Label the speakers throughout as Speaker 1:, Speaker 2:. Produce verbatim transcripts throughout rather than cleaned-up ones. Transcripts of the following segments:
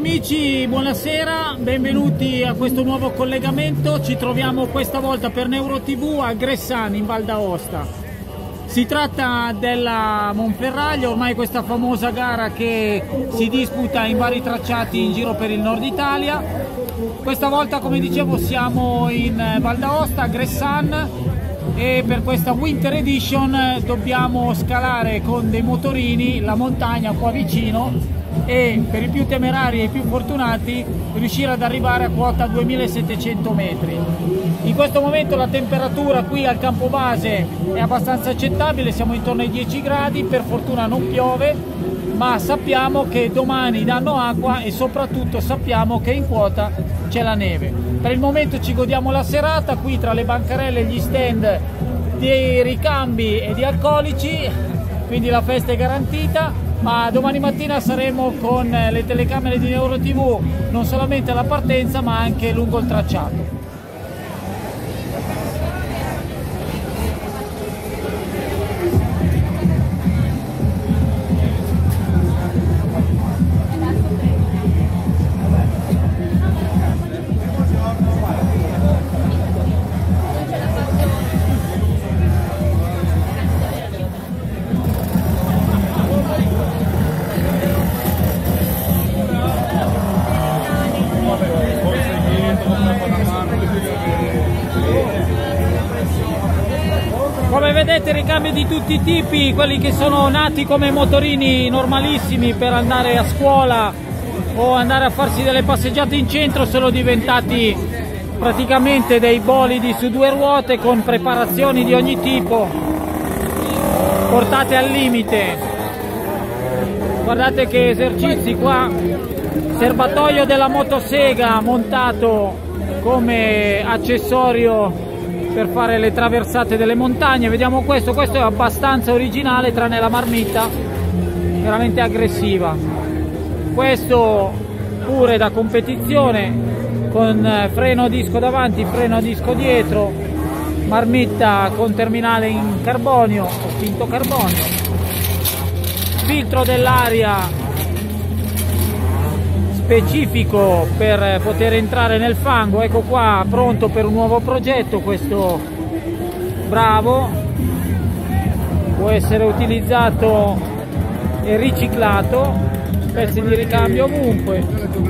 Speaker 1: amici, buonasera, benvenuti a questo nuovo collegamento. Ci troviamo questa volta per NeuroTV a Gressano in Val d'Aosta. Si tratta della Monferraglio, ormai questa famosa gara che si disputa in vari tracciati in giro per il nord Italia. Questa volta, come dicevo, siamo in Val d'Aosta, a Gressano, e per questa Winter Edition dobbiamo scalare con dei motorini la montagna qua vicino e, per i più temerari e i più fortunati, riuscire ad arrivare a quota duemilasettecento metri. In questo momento la temperatura qui al campo base è abbastanza accettabile, siamo intorno ai dieci gradi, per fortuna non piove, ma sappiamo che domani danno acqua e soprattutto sappiamo che in quota c'è la neve. Per il momento ci godiamo la serata qui tra le bancarelle e gli stand di ricambi e di alcolici, quindi la festa è garantita. Ma domani mattina saremo con le telecamere di NeuroTV non solamente alla partenza ma anche lungo il tracciato. Come vedete, ricambi di tutti i tipi, quelli che sono nati come motorini normalissimi per andare a scuola o andare a farsi delle passeggiate in centro sono diventati praticamente dei bolidi su due ruote con preparazioni di ogni tipo portate al limite. Guardate che esercizi qua, serbatoio della motosega montato come accessorio per fare le traversate delle montagne. Vediamo questo, questo è abbastanza originale tranne la marmitta, veramente aggressiva. Questo pure da competizione con freno a disco davanti, freno a disco dietro, marmitta con terminale in carbonio o finto carbonio, filtro dell'aria specifico per poter entrare nel fango. Ecco qua, pronto per un nuovo progetto questo Bravo, può essere utilizzato e riciclato, pezzi di ricambio ovunque.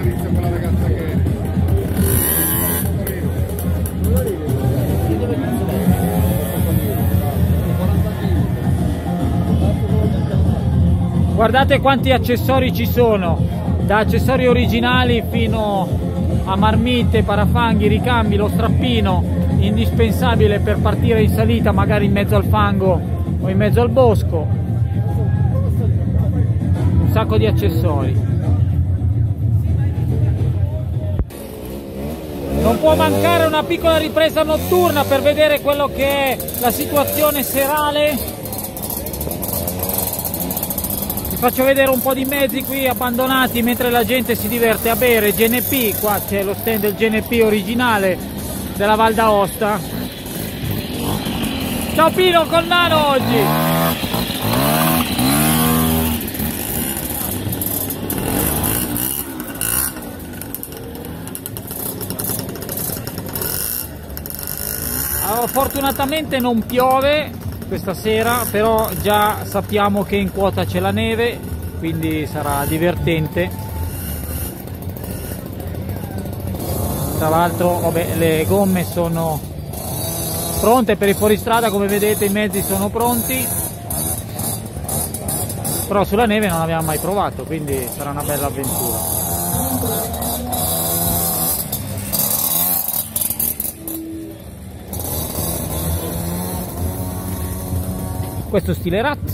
Speaker 1: Guardate quanti accessori ci sono, da accessori originali fino a marmitte, parafanghi, ricambi, lo strappino indispensabile per partire in salita magari in mezzo al fango o in mezzo al bosco, un sacco di accessori. Non può mancare una piccola ripresa notturna per vedere quello che è la situazione serale. Faccio vedere un po' di mezzi qui abbandonati mentre la gente si diverte a bere. G N P, qua c'è lo stand del G N P originale della Val d'Aosta. Ciao Pino, con Nano oggi! Allora, fortunatamente non piove questa sera, però già sappiamo che in quota c'è la neve, quindi sarà divertente. Tra l'altro, vabbè, le gomme sono pronte per i fuoristrada, come vedete i mezzi sono pronti, però sulla neve non abbiamo mai provato, quindi sarà una bella avventura. Questo stile rat.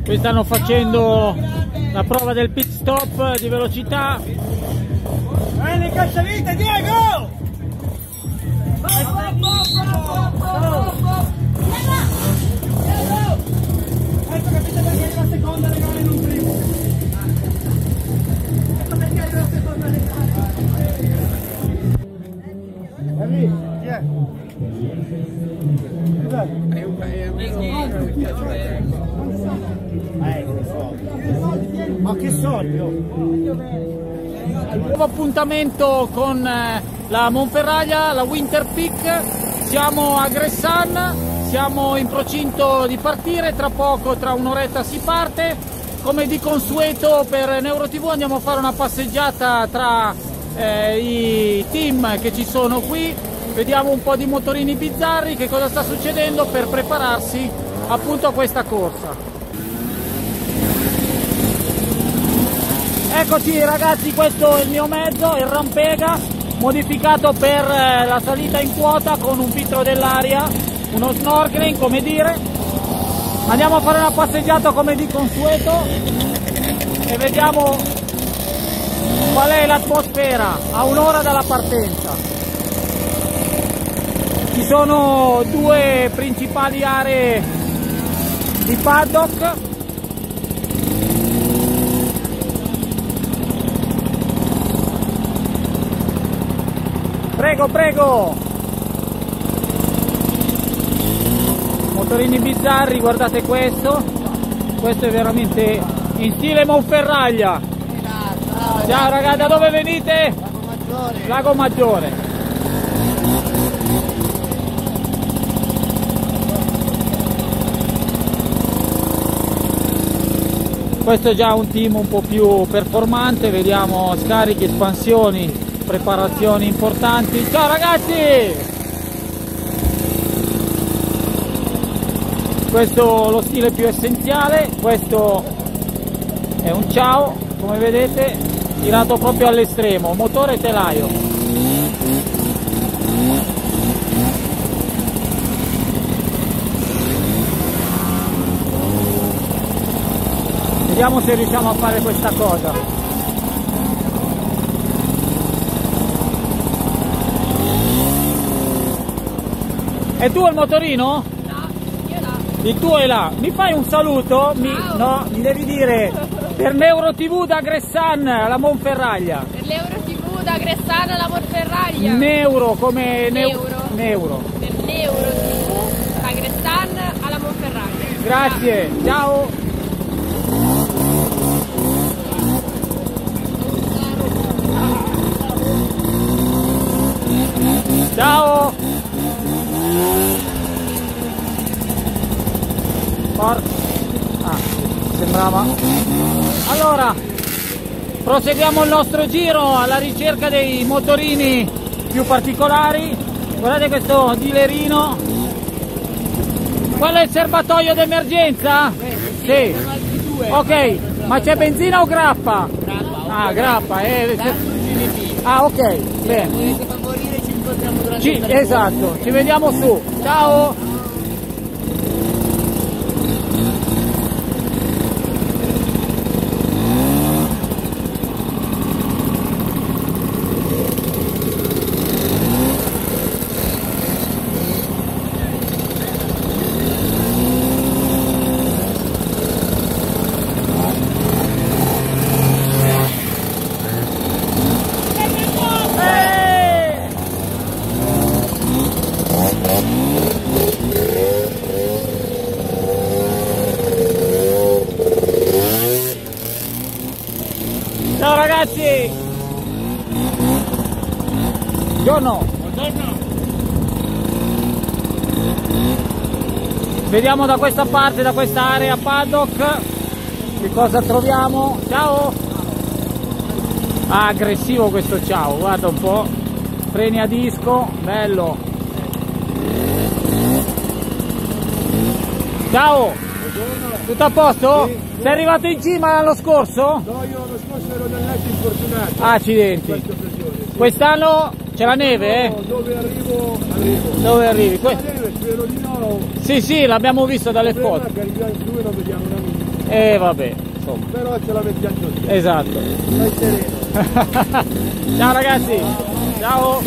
Speaker 1: Qui stanno facendo la prova del pit stop di velocità.
Speaker 2: Bene, cacciavite, Diego! Ecco, capite perché è la seconda legale non primo. Ecco perché è la seconda legale. David, chi è? Ma che soldi?
Speaker 1: Nuovo appuntamento con la Monferraglia, la Winter Peak. Siamo a Gressan, siamo in procinto di partire, tra poco, tra un'oretta si parte. Come di consueto per NeuroTV andiamo a fare una passeggiata tra eh, i team che ci sono qui, vediamo un po' di motorini bizzarri, che cosa sta succedendo per prepararsi appunto a questa corsa. Eccoci ragazzi, questo è il mio mezzo, il Rampega, modificato per la salita in quota con un filtro dell'aria, uno snorkeling come dire. Andiamo a fare una passeggiata come di consueto e vediamo qual è l'atmosfera a un'ora dalla partenza. Ci sono due principali aree di paddock. Prego, prego! Motorini bizzarri, guardate questo. Questo è veramente in stile Monferraglia. Ciao ragazzi, da dove venite?
Speaker 2: Lago Maggiore.
Speaker 1: Lago Maggiore. Questo è già un team un po' più performante, vediamo scarichi, espansioni, preparazioni importanti. Ciao ragazzi! Questo è lo stile più essenziale, questo è un ciao, come vedete, tirato proprio all'estremo, motore telaio. Vediamo se riusciamo a fare questa cosa. E tu il motorino?
Speaker 3: No, io no.
Speaker 1: Il tuo è là. Mi fai un saluto? Mi, no, mi devi dire per NeuroTV da Gressan alla Monferraglia.
Speaker 3: Per l'EuroTV da Gressan alla Monferraglia.
Speaker 1: Neuro come neu
Speaker 3: Neuro.
Speaker 1: neuro.
Speaker 3: Per l'EuroTV da Gressan alla Monferraglia.
Speaker 1: Grazie, ciao. Ciao. Por ah, sembrava. Allora, proseguiamo il nostro giro alla ricerca dei motorini più particolari. Guardate questo dilerino. Quello è il serbatoio d'emergenza? Sì. Ok, ma c'è benzina o grappa? Ah, grappa. Eh. Ah, ok, bene. Ci, esatto, ci vediamo su. Ciao. Ciao ragazzi! Buongiorno! Buongiorno! Vediamo da questa parte, da questa area paddock, che cosa troviamo. Ciao! Ah, aggressivo questo ciao, guarda un po'. Freni a disco, bello! Ciao!
Speaker 2: Buongiorno.
Speaker 1: Tutto a posto?
Speaker 2: Sì.
Speaker 1: Sei arrivato in cima l'anno scorso?
Speaker 2: No, io l'anno scorso ero nel letto infortunato.
Speaker 1: Accidenti. Quest'anno c'è la neve, eh?
Speaker 2: No, dove arrivo, arrivo.
Speaker 1: Dove arrivi? Que
Speaker 2: La neve spero di no.
Speaker 1: sì, sì, l'abbiamo visto dalle
Speaker 2: Il problema
Speaker 1: foto.
Speaker 2: è che arriviamo in due non vediamo una minima.
Speaker 1: E vabbè, insomma.
Speaker 2: Però ce la mettiamo così.
Speaker 1: Esatto.
Speaker 2: Stai sereno.
Speaker 1: Ciao ragazzi, ciao.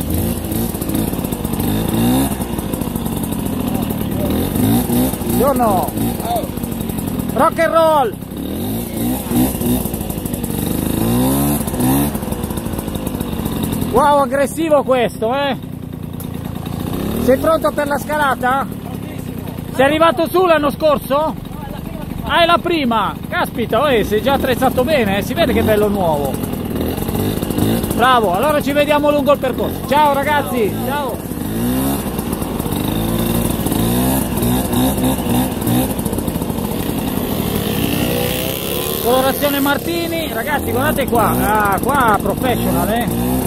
Speaker 1: Buongiorno. Rock and roll. Wow, aggressivo questo, eh? Sei pronto per la scalata? Sei arrivato su l'anno scorso? Ah, è la prima! Caspita, oh, sei già attrezzato bene, eh? Si vede che è bello nuovo. Bravo, allora ci vediamo lungo il percorso. Ciao ragazzi, ciao! Colorazione Martini, ragazzi guardate qua, ah, qua professional, eh?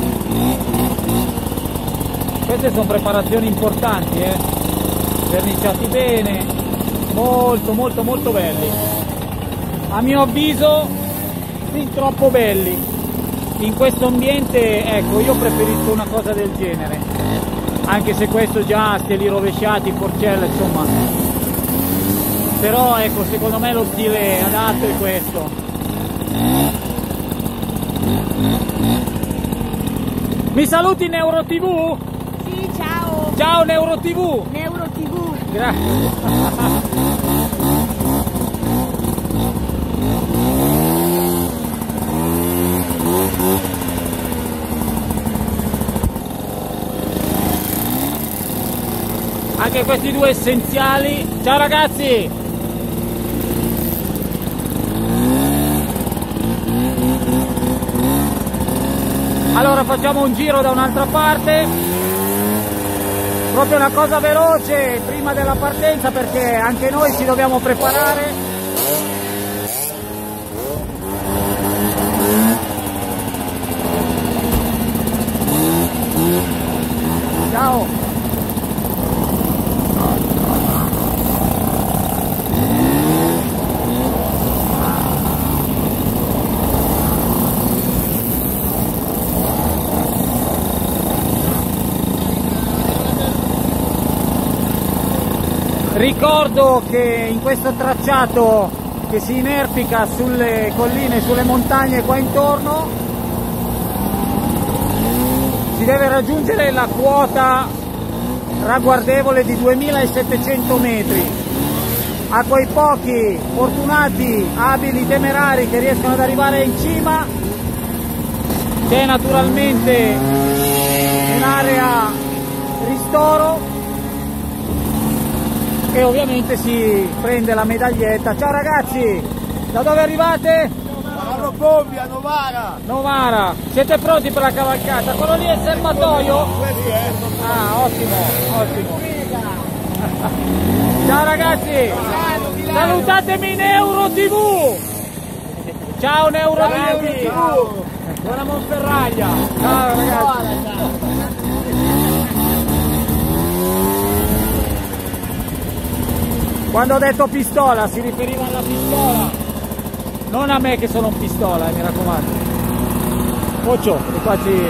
Speaker 1: Queste sono preparazioni importanti, eh? Verniciati bene, molto molto molto belli, a mio avviso fin troppo belli. In questo ambiente, ecco, io preferisco una cosa del genere, anche se questo già steli rovesciati, porcella, insomma, però ecco, secondo me lo stile adatto è questo. Mi saluti Neuro T V?
Speaker 3: Sì, ciao.
Speaker 1: Ciao Neuro T V.
Speaker 3: Neuro T V.
Speaker 1: Grazie. Anche questi due essenziali. Ciao ragazzi. Allora facciamo un giro da un'altra parte, proprio una cosa veloce prima della partenza, perché anche noi ci dobbiamo preparare. Ciao! Ricordo che in questo tracciato che si inerpica sulle colline, sulle montagne qua intorno, si deve raggiungere la quota ragguardevole di duemilasettecento metri. A quei pochi fortunati, abili, temerari che riescono ad arrivare in cima, c'è naturalmente un'area ristoro e ovviamente si prende la medaglietta. Ciao ragazzi, da dove arrivate?
Speaker 2: Ciao Bobbia, Novara.
Speaker 1: Novara, siete pronti per la cavalcata? Quello lì è il serbatoio? Ah, ottimo, ottimo. Ciao ragazzi, salutatemi Neuro T V. Ciao Neuro T V. Buona Monferraglia. Ciao ragazzi. Quando ho detto pistola si riferiva alla pistola, non a me che sono un pistola, eh, mi raccomando. Occhio, che qua ci...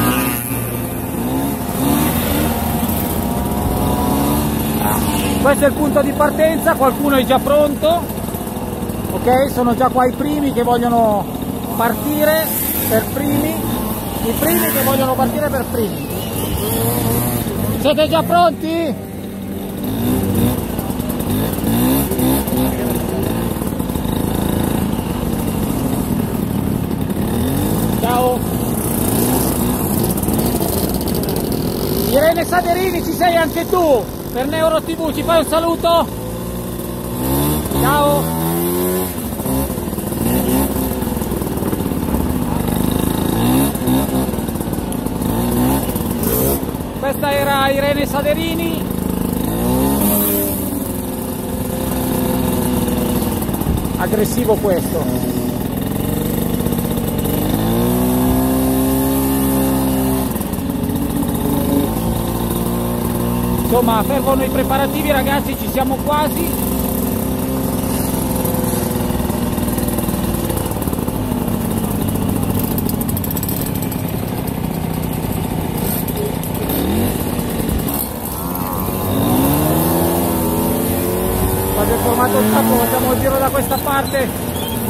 Speaker 1: Questo è il punto di partenza, qualcuno è già pronto, ok? Sono già qua i primi che vogliono partire per primi, i primi che vogliono partire per primi. Siete già pronti? Ciao! Irene Saderini, ci sei anche tu? Per Neuro T V, ci fai un saluto? Ciao! Questa era Irene Saderini. Aggressivo questo. Insomma, fermano i preparativi ragazzi, ci siamo quasi. quando è formato il tappo facciamo il giro da questa parte.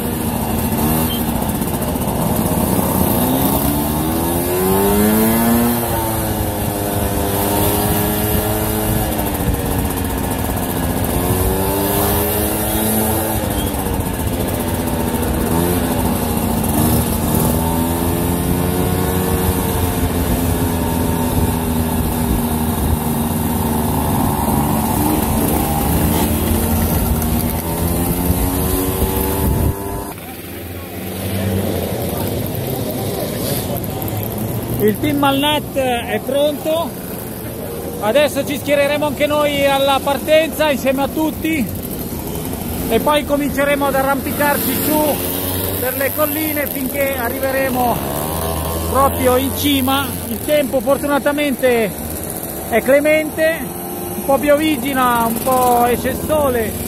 Speaker 1: Il team Malnet è pronto, adesso ci schiereremo anche noi alla partenza insieme a tutti e poi cominceremo ad arrampicarci su per le colline finché arriveremo proprio in cima. Il tempo fortunatamente è clemente, un po' piovigina, un po' esce il sole.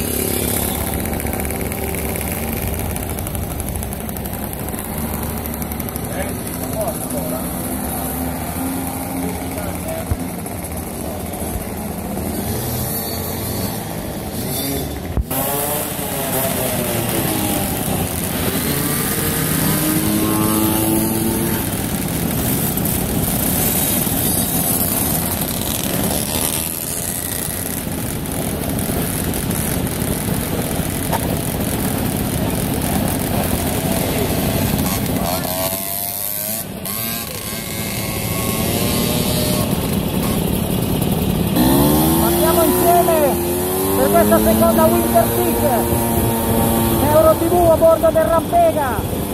Speaker 1: Per questa seconda Winter Peak Neuro T V a bordo del Rampega.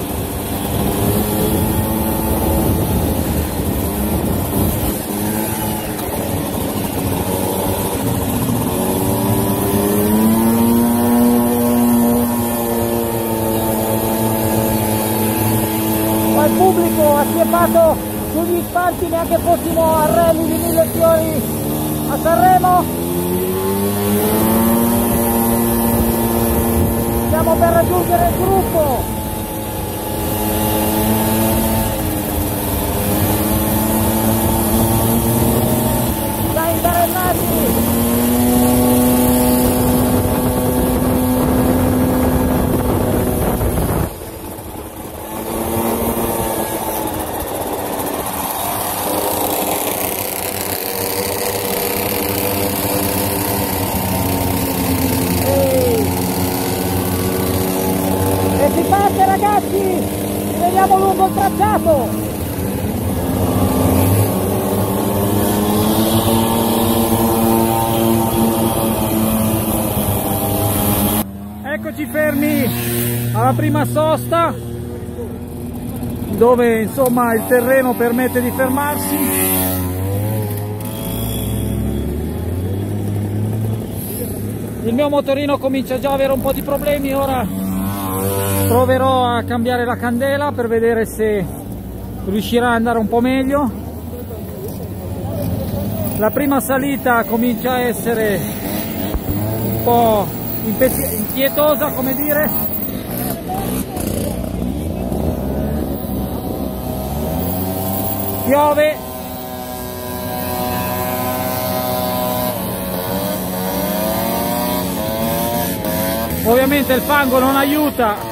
Speaker 1: Ma il pubblico assiepato sugli spalti, neanche fossimo a rally di mille fiori a Sanremo. Stiamo per raggiungere il gruppo. Già incarenati. Ragazzi, ci vediamo lungo il tracciato. Eccoci fermi alla prima sosta, dove insomma il terreno permette di fermarsi. Il mio motorino comincia già ad avere un po' di problemi, ora proverò a cambiare la candela per vedere se riuscirà ad andare un po' meglio. La prima salita comincia a essere un po' impietosa, come dire. Piove. Ovviamente il fango non aiuta.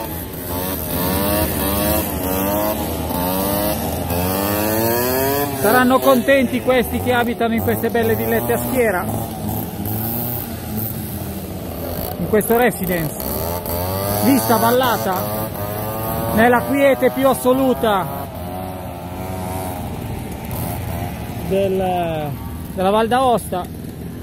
Speaker 1: Saranno contenti questi che abitano in queste belle villette a schiera, in questo residence. Vista vallata, nella quiete più assoluta del, della Val d'Aosta.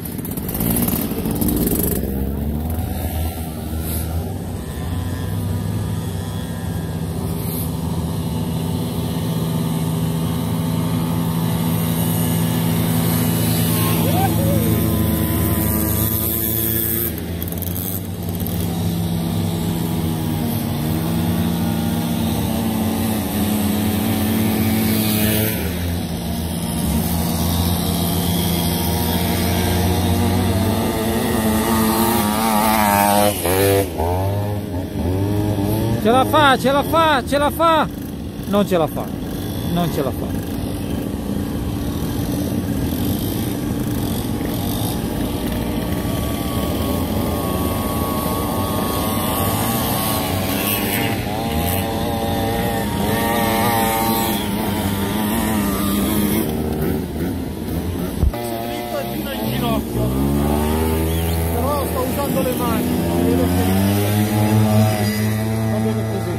Speaker 1: Ce la fa, ce la fa, ce la fa! Non ce la fa, non ce la fa. alzando le mani. Va bene così,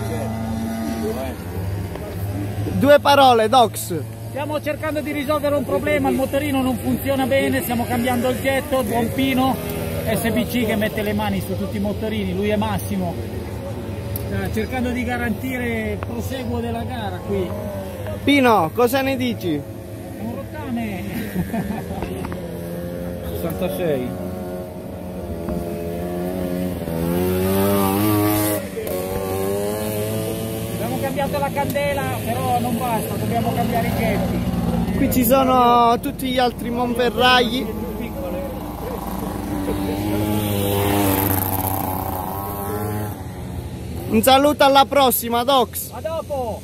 Speaker 4: Due parole, Dox.
Speaker 1: stiamo cercando di risolvere un problema, il motorino non funziona bene, stiamo cambiando il getto, buon Pino, S B C che mette le mani su tutti i motorini, lui è Massimo, sta cercando di garantire il proseguo della gara qui.
Speaker 4: Pino, cosa ne dici?
Speaker 1: Un rottame!
Speaker 5: sessantasei.
Speaker 1: Abbiamo cambiato la candela, però non basta, dobbiamo cambiare i getti.
Speaker 4: Qui ci sono tutti gli altri monferragli. Un saluto alla prossima, Dox.
Speaker 1: A dopo!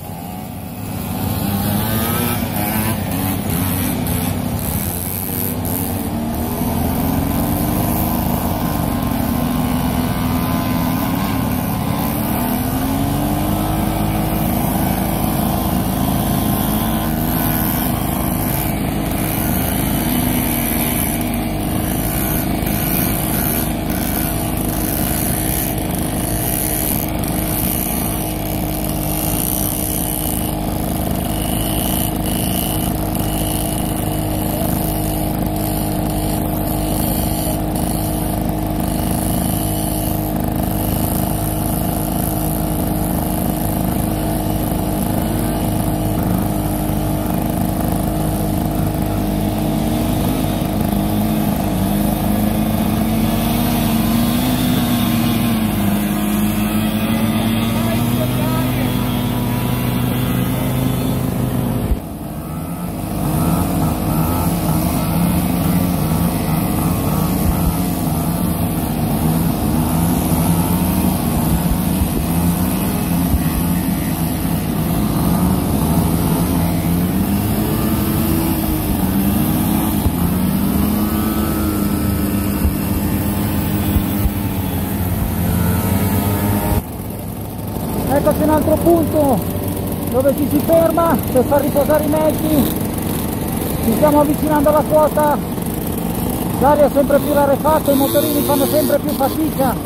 Speaker 1: Eccoci un altro punto dove ci si ferma per far riposare i mezzi, ci stiamo avvicinando alla quota, l'aria è sempre più rarefatta, i motorini fanno sempre più fatica.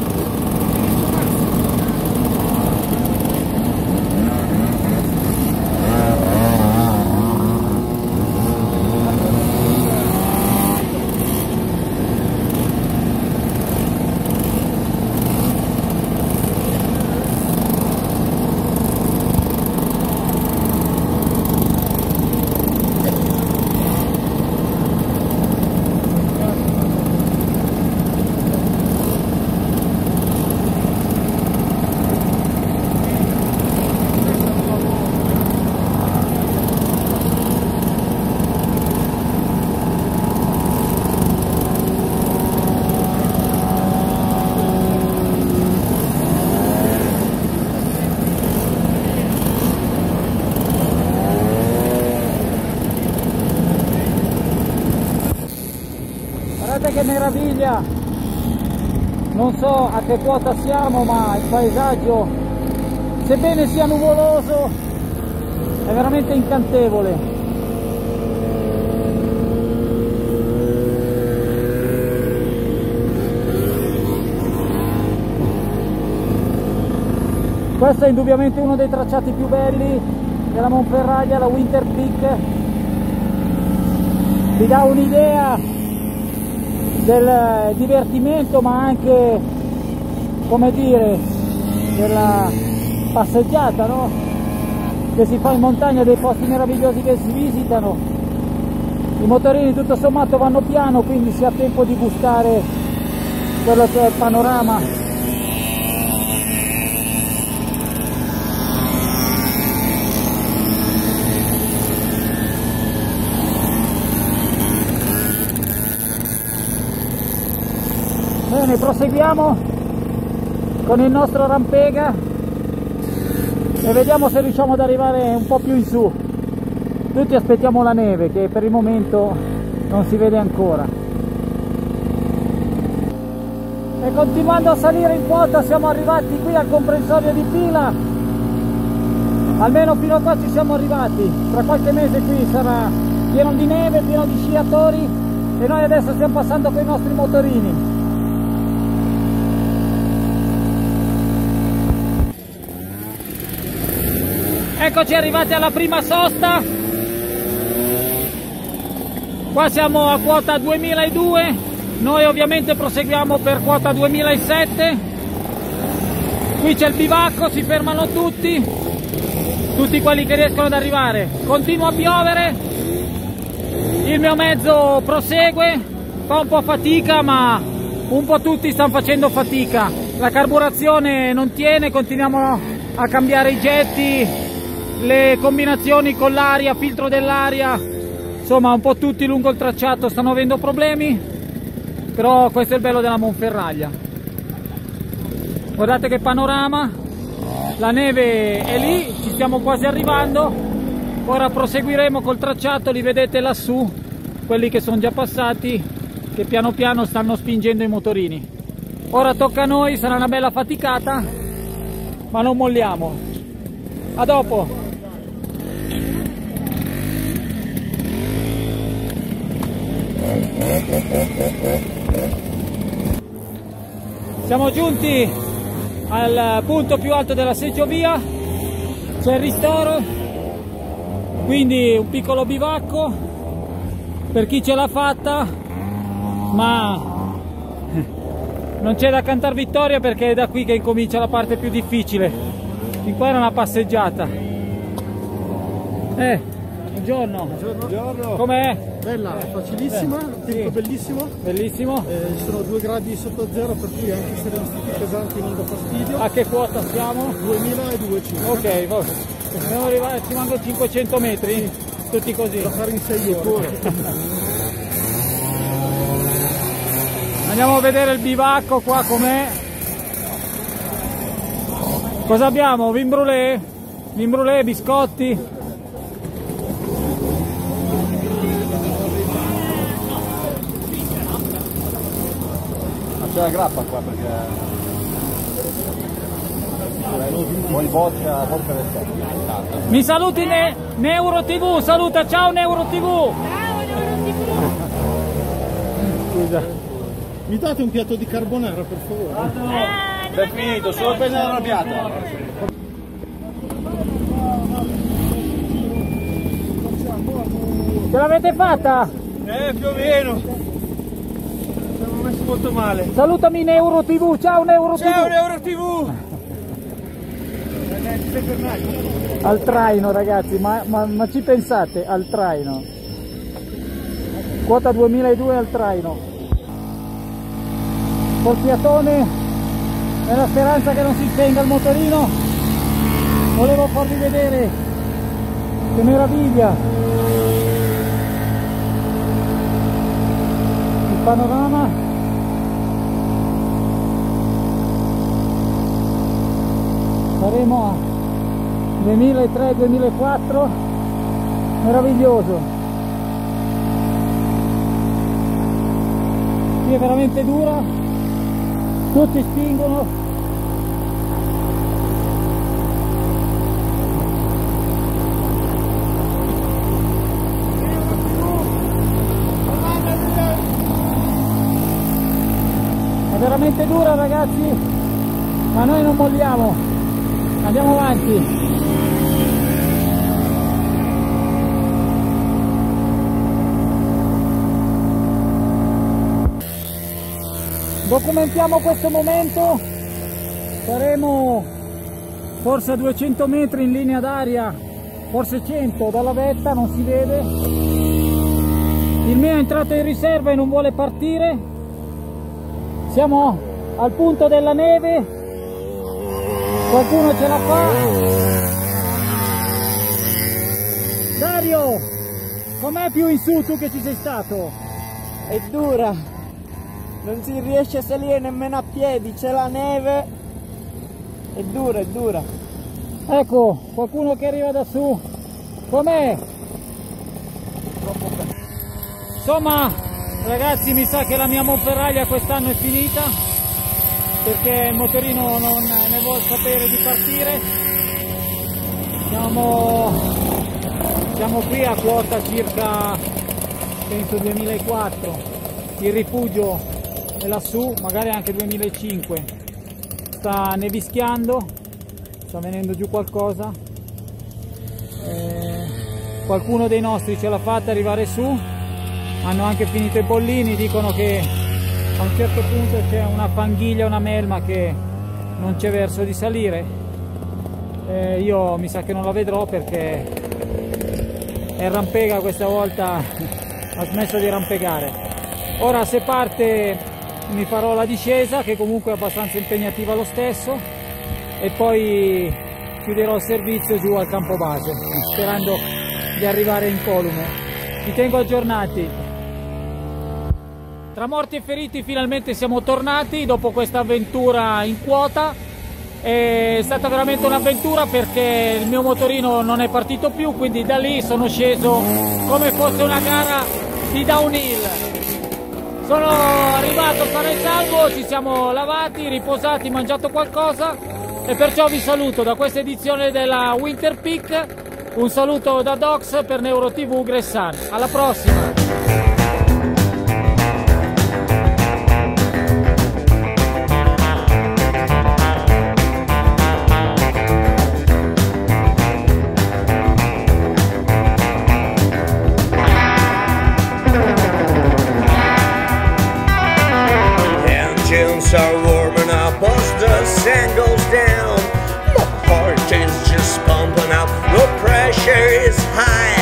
Speaker 1: Guardate che meraviglia, non so a che quota siamo, ma il paesaggio, sebbene sia nuvoloso, è veramente incantevole. Questo è indubbiamente uno dei tracciati più belli della Monferraglia, la Winter Peak. Vi dà un'idea del divertimento, ma anche, come dire, della passeggiata, no? Che si fa in montagna, dei posti meravigliosi che si visitano. I motorini tutto sommato vanno piano, quindi si ha tempo di gustare quello che è il panorama. Bene, proseguiamo con il nostro rampega e vediamo se riusciamo ad arrivare un po' più in su. Tutti aspettiamo la neve, che per il momento non si vede ancora. E continuando a salire in quota siamo arrivati qui al comprensorio di Pila. Almeno fino a qua ci siamo arrivati. Tra qualche mese qui sarà pieno di neve, pieno di sciatori e noi adesso stiamo passando con i nostri motorini. Eccoci arrivati alla prima sosta. Qua siamo a quota duemiladue, noi ovviamente proseguiamo per quota duemilasette. Qui c'è il bivacco, si fermano tutti, tutti quelli che riescono ad arrivare. Continua a piovere, il mio mezzo prosegue, fa un po' fatica, ma un po' tutti stanno facendo fatica. La carburazione non tiene, continuiamo a cambiare i getti, le combinazioni con l'aria, filtro dell'aria. Insomma, un po' tutti lungo il tracciato stanno avendo problemi, però questo è il bello della Monferraglia. Guardate che panorama, la neve è lì, ci stiamo quasi arrivando, ora proseguiremo col tracciato, li vedete lassù, quelli che sono già passati, che piano piano stanno spingendo i motorini. Ora tocca a noi, sarà una bella faticata, ma non molliamo. A dopo! Siamo giunti al punto più alto della seggiovia, c'è il ristoro, quindi un piccolo bivacco per chi ce l'ha fatta, ma non c'è da cantare vittoria perché è da qui che incomincia la parte più difficile. Fin qua era una passeggiata. Eh, buongiorno.
Speaker 2: Buongiorno.
Speaker 1: Com'è?
Speaker 2: Bella, facilissima,
Speaker 1: Eh,
Speaker 2: tempo
Speaker 1: sì.
Speaker 2: bellissimo.
Speaker 1: Bellissimo.
Speaker 2: Eh, ci sono due gradi sotto zero, per cui anche se erano stati pesanti non dà fastidio.
Speaker 1: A che quota siamo?
Speaker 2: duemiladue circa.
Speaker 1: Ok, va. Dobbiamo arrivare, ci mancano cinquecento metri, tutti così.
Speaker 2: Da fare in sei ore.
Speaker 1: Andiamo a vedere il bivacco qua com'è. Cosa abbiamo? Vin brûlé? Vin brûlé, biscotti?
Speaker 5: C'è la grappa qua perché poi boccia, boccia del tempo.
Speaker 1: Mi saluti ne Neuro tivù, saluta, ciao Neuro tivù! Scusa.
Speaker 2: Mi date un piatto di carbonara, per favore?
Speaker 5: È finito, sono appena arrabbiato.
Speaker 1: Ce l'avete fatta?
Speaker 2: Eh, più o meno. Siamo messi molto male.
Speaker 1: Salutami Neuro tivù, ciao Neuro tivù!
Speaker 2: Ciao Neuro tivù!
Speaker 1: Al traino ragazzi, ma, ma, ma ci pensate al traino? Quota duemiladue al traino. Col fiatone, nella speranza che non si spenga il motorino, volevo farvi vedere che meraviglia il panorama. Saremo a duemilatré duemilaquattro, meraviglioso. Qui è veramente dura, tutti spingono. È veramente dura ragazzi, ma noi non molliamo. Andiamo avanti. Documentiamo questo momento. Saremo forse a duecento metri in linea d'aria, forse cento dalla vetta, non si vede. Il mio è entrato in riserva e non vuole partire. Siamo al punto della neve. Qualcuno ce la fa? Dario, com'è più in su tu che ci sei stato?
Speaker 4: È dura, non si riesce a salire nemmeno a piedi, c'è la neve, è dura, è dura.
Speaker 1: Ecco, qualcuno che arriva da su, com'è? Insomma, ragazzi, mi sa che la mia Monferraglia quest'anno è finita, perché il motorino non ne vuole sapere di partire. Siamo, siamo qui a quota circa, penso duemilaquattro, il rifugio è lassù, magari anche duemilacinque. Sta nevischiando, sta venendo giù qualcosa, Eh, qualcuno dei nostri ce l'ha fatta arrivare su, hanno anche finito i bollini, dicono che a un certo punto c'è una fanghiglia, una melma che non c'è verso di salire. Eh, io mi sa che non la vedrò perché è rampega, questa volta ha smesso di rampegare. Ora se parte mi farò la discesa, che comunque è abbastanza impegnativa lo stesso, e poi chiuderò il servizio giù al campo base, sperando di arrivare incolume. Vi tengo aggiornati. Tra morti e feriti finalmente siamo tornati dopo questa avventura in quota. È stata veramente un'avventura perché il mio motorino non è partito più, quindi da lì sono sceso come fosse una gara di downhill. Sono arrivato sano e salvo, ci siamo lavati, riposati, mangiato qualcosa e perciò vi saluto da questa edizione della Winter Peak. Un saluto da Dox per NeuroTV Gressan. Alla prossima!
Speaker 6: Are warming up as the sun goes down. My heart is just pumping up, the pressure is high.